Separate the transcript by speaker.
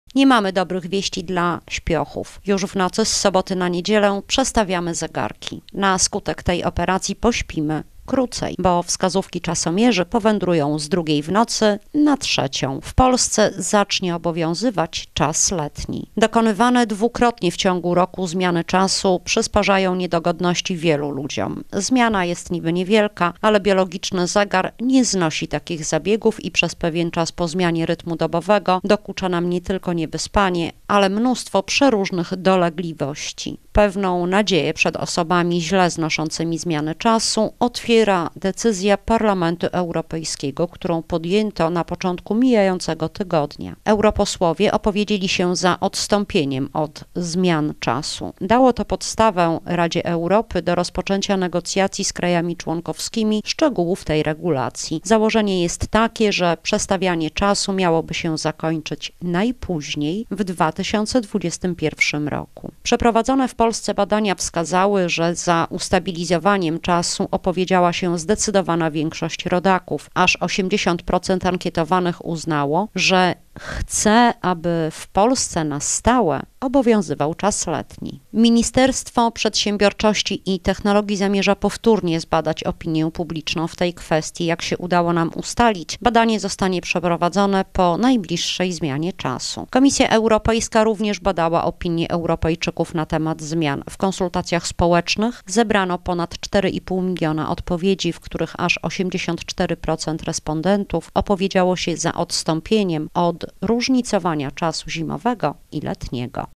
Speaker 1: Nie mamy dobrych wieści dla śpiochów. Już w nocy z soboty na niedzielę przestawiamy zegarki. Na skutek tej operacji pośpimy krócej, bo wskazówki czasomierzy powędrują z 2 w nocy na 3. W Polsce zacznie obowiązywać czas letni. Dokonywane dwukrotnie w ciągu roku zmiany czasu przysparzają niedogodności wielu ludziom. Zmiana jest niby niewielka, ale biologiczny zegar nie znosi takich zabiegów i przez pewien czas po zmianie rytmu dobowego dokucza nam nie tylko niewyspanie, ale mnóstwo przeróżnych dolegliwości. Pewną nadzieję przed osobami źle znoszącymi zmiany czasu otwiera decyzja Parlamentu Europejskiego, którą podjęto na początku mijającego tygodnia. Europosłowie opowiedzieli się za odstąpieniem od zmian czasu. Dało to podstawę Radzie Europy do rozpoczęcia negocjacji z krajami członkowskimi szczegółów tej regulacji. Założenie jest takie, że przestawianie czasu miałoby się zakończyć najpóźniej w 2021 roku. Przeprowadzone w Polsce badania wskazały, że za ustabilizowaniem czasu opowiedziała się zdecydowana większość rodaków. Aż 80% ankietowanych uznało, że chce, aby w Polsce na stałe obowiązywał czas letni. Ministerstwo Przedsiębiorczości i Technologii zamierza powtórnie zbadać opinię publiczną w tej kwestii. Jak się udało nam ustalić, badanie zostanie przeprowadzone po najbliższej zmianie czasu. Komisja Europejska również badała opinię Europejczyków na temat zmian. W konsultacjach społecznych zebrano ponad 4,5 miliona odpowiedzi, w których aż 84% respondentów opowiedziało się za odstąpieniem od różnicowania czasu zimowego i letniego.